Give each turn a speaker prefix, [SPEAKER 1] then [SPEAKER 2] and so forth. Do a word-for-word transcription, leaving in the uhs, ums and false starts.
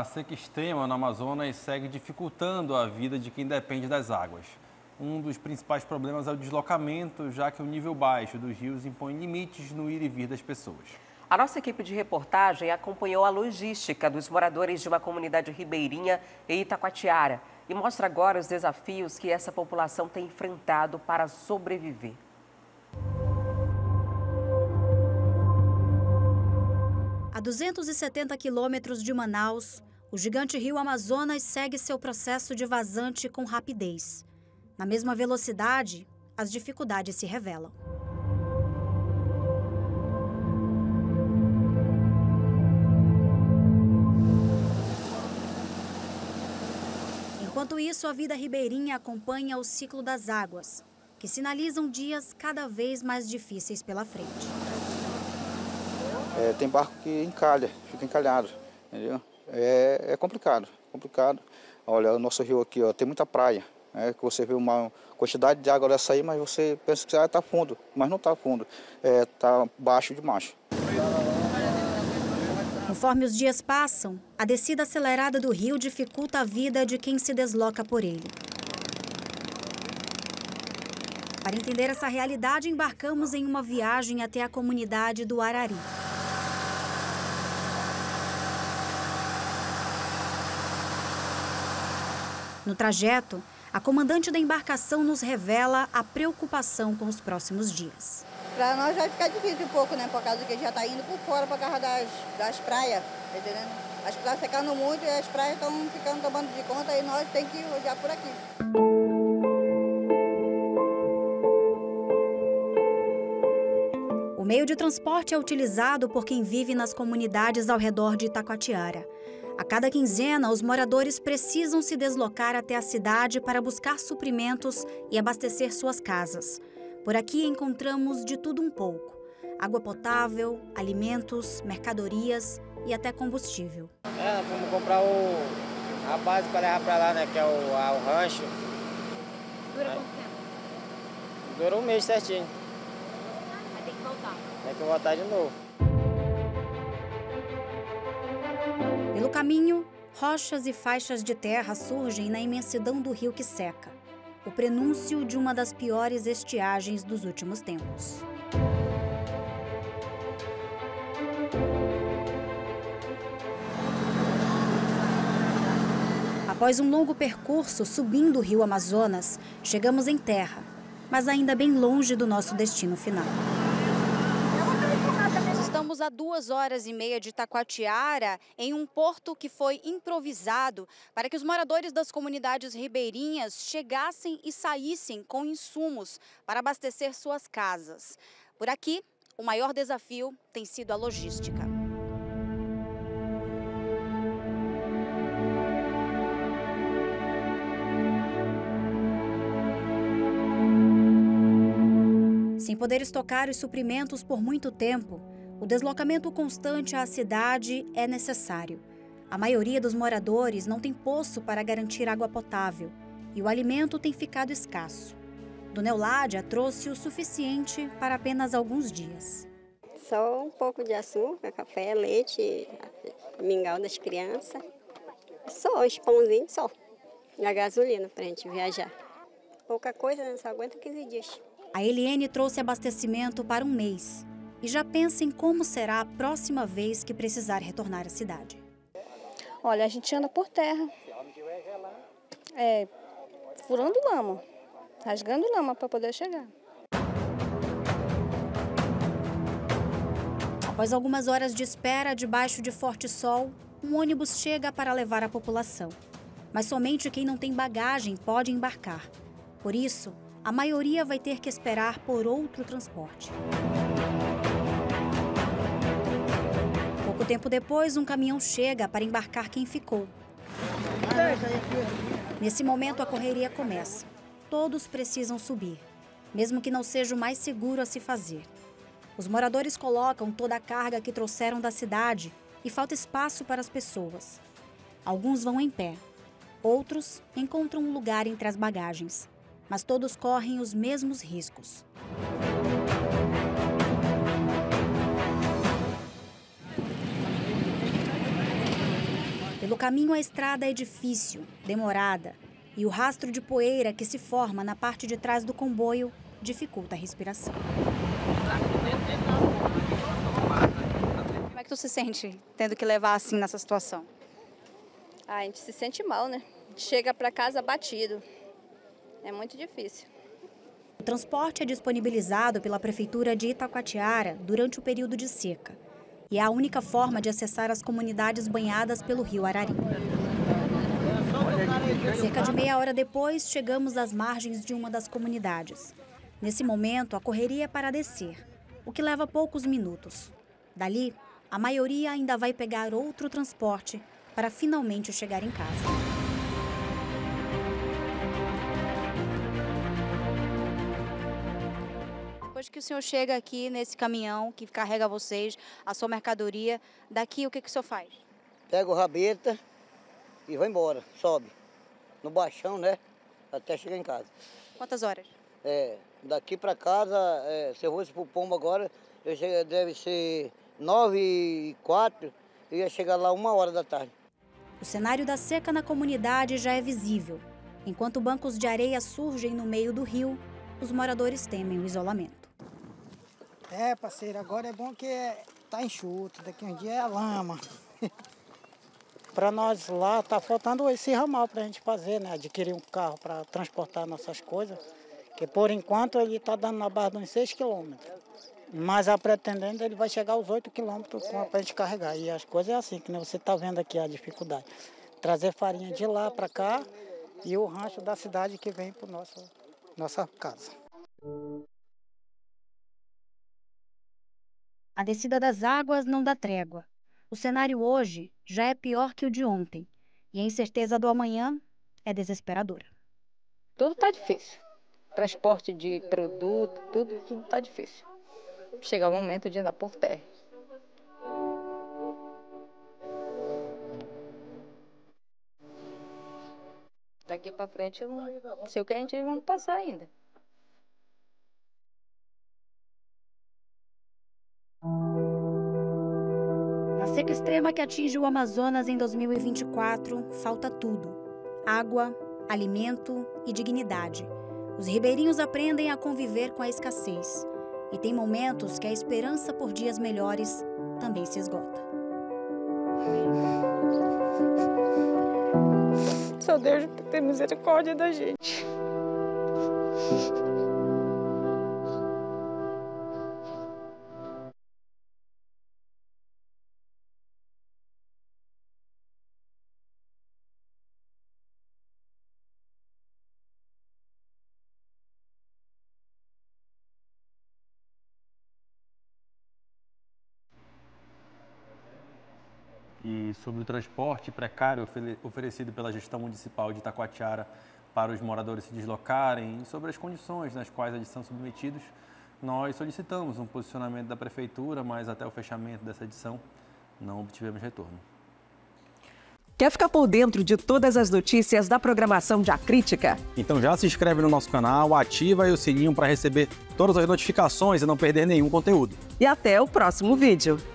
[SPEAKER 1] A seca extrema no Amazonas segue dificultando a vida de quem depende das águas. Um dos principais problemas é o deslocamento, já que o nível baixo dos rios impõe limites no ir e vir das pessoas.
[SPEAKER 2] A nossa equipe de reportagem acompanhou a logística dos moradores de uma comunidade ribeirinha em Itacoatiara e mostra agora os desafios que essa população tem enfrentado para sobreviver.
[SPEAKER 3] A duzentos e setenta quilômetros de Manaus, o gigante rio Amazonas segue seu processo de vazante com rapidez. Na mesma velocidade, as dificuldades se revelam. Enquanto isso, a vida ribeirinha acompanha o ciclo das águas, que sinalizam dias cada vez mais difíceis pela frente.
[SPEAKER 4] É, tem barco que encalha, fica encalhado, entendeu? É, é complicado, complicado. Olha, o nosso rio aqui, ó, tem muita praia, né, que você vê uma quantidade de água dessa aí, mas você pensa que está fundo, mas não está fundo, está baixo demais.
[SPEAKER 3] Conforme os dias passam, a descida acelerada do rio dificulta a vida de quem se desloca por ele. Para entender essa realidade, embarcamos em uma viagem até a comunidade do Arari. No trajeto, a comandante da embarcação nos revela a preocupação com os próximos dias.
[SPEAKER 5] Para nós vai ficar difícil um pouco, né? Por causa que já está indo por fora para casa das, das praias, tá entendendo? As praias secando muito e as praias estão ficando tomando de conta e nós temos que rodear por aqui.
[SPEAKER 3] O meio de transporte é utilizado por quem vive nas comunidades ao redor de Itacoatiara. A cada quinzena, os moradores precisam se deslocar até a cidade para buscar suprimentos e abastecer suas casas. Por aqui encontramos de tudo um pouco: água potável, alimentos, mercadorias e até combustível.
[SPEAKER 6] É, vamos comprar o, a base para levar para lá, né, que é o, a, o rancho.
[SPEAKER 3] Dura quanto tempo?
[SPEAKER 6] Dura um mês certinho.
[SPEAKER 3] Vai ter que voltar.
[SPEAKER 6] Tem que voltar de novo.
[SPEAKER 3] Pelo caminho, rochas e faixas de terra surgem na imensidão do rio que seca, o prenúncio de uma das piores estiagens dos últimos tempos. Após um longo percurso subindo o rio Amazonas, chegamos em terra, mas ainda bem longe do nosso destino final. Estamos a duas horas e meia de Itacoatiara, em um porto que foi improvisado para que os moradores das comunidades ribeirinhas chegassem e saíssem com insumos para abastecer suas casas. Por aqui, o maior desafio tem sido a logística. Sem poder estocar os suprimentos por muito tempo, o deslocamento constante à cidade é necessário. A maioria dos moradores não tem poço para garantir água potável e o alimento tem ficado escasso. Dona Euládia trouxe o suficiente para apenas alguns dias.
[SPEAKER 7] Só um pouco de açúcar, café, leite, mingau das crianças. Só os pãozinhos, só. E a gasolina para a gente viajar. Pouca coisa, né? Só aguenta quinze dias.
[SPEAKER 3] A Eliene trouxe abastecimento para um mês e já pensa em como será a próxima vez que precisar retornar à cidade.
[SPEAKER 8] Olha, a gente anda por terra, é, furando lama, rasgando lama para poder chegar.
[SPEAKER 3] Após algumas horas de espera debaixo de forte sol, um ônibus chega para levar a população. Mas somente quem não tem bagagem pode embarcar. Por isso, a maioria vai ter que esperar por outro transporte. Pouco tempo depois, um caminhão chega para embarcar quem ficou. Nesse momento, a correria começa. Todos precisam subir, mesmo que não seja o mais seguro a se fazer. Os moradores colocam toda a carga que trouxeram da cidade e falta espaço para as pessoas. Alguns vão em pé, outros encontram um lugar entre as bagagens, mas todos correm os mesmos riscos. Pelo Pelo caminho, a estrada é difícil, demorada, e o rastro de poeira que se forma na parte de trás do comboio dificulta a respiração.
[SPEAKER 9] Como é que tu se sente tendo que levar assim nessa situação?
[SPEAKER 8] Ah, a gente se sente mal, né? A gente chega para casa batido. É muito difícil.
[SPEAKER 3] O transporte é disponibilizado pela Prefeitura de Itacoatiara durante o período de seca e é a única forma de acessar as comunidades banhadas pelo rio Arari. Cerca de meia hora depois, chegamos às margens de uma das comunidades. Nesse momento, a correria é para descer, o que leva poucos minutos. Dali, a maioria ainda vai pegar outro transporte para finalmente chegar em casa.
[SPEAKER 9] Depois que o senhor chega aqui nesse caminhão que carrega vocês, a sua mercadoria, daqui o que, que o senhor faz?
[SPEAKER 10] Pega o rabeta e vai embora, sobe. No baixão, né? Até chegar em casa.
[SPEAKER 9] Quantas horas?
[SPEAKER 10] É, daqui para casa, é, se eu fosse pro Pombo agora, eu cheguei, deve ser nove e quatro, eu ia chegar lá uma hora da tarde.
[SPEAKER 3] O cenário da seca na comunidade já é visível. Enquanto bancos de areia surgem no meio do rio, os moradores temem o isolamento.
[SPEAKER 11] É, parceiro, agora é bom que tá enxuto, daqui a um dia é a lama. Para nós lá, tá faltando esse ramal para a gente fazer, né? Adquirir um carro para transportar nossas coisas, que por enquanto ele está dando na base de uns seis quilômetros. Mas a pretendendo ele vai chegar aos oito quilômetros para a gente carregar. E as coisas é assim, que você está vendo aqui a dificuldade. Trazer farinha de lá para cá e o rancho da cidade que vem para nossa nossa casa.
[SPEAKER 3] A descida das águas não dá trégua. O cenário hoje já é pior que o de ontem. E a incerteza do amanhã é desesperadora.
[SPEAKER 12] Tudo está difícil. Transporte de produto, tudo tudo está difícil. Chega o momento de andar por terra. Daqui para frente eu não sei o que a gente vai passar ainda.
[SPEAKER 3] Na seca extrema que atinge o Amazonas em dois mil e vinte e quatro, falta tudo: água, alimento e dignidade. Os ribeirinhos aprendem a conviver com a escassez. E tem momentos que a esperança por dias melhores também se esgota.
[SPEAKER 12] Só Deus tem misericórdia da gente.
[SPEAKER 1] E sobre o transporte precário oferecido pela gestão municipal de Itacoatiara para os moradores se deslocarem e sobre as condições nas quais eles são submetidos, nós solicitamos um posicionamento da Prefeitura, mas até o fechamento dessa edição não obtivemos retorno.
[SPEAKER 2] Quer ficar por dentro de todas as notícias da programação de A Crítica?
[SPEAKER 1] Então já se inscreve no nosso canal, ativa aí o sininho para receber todas as notificações e não perder nenhum conteúdo.
[SPEAKER 2] E até o próximo vídeo.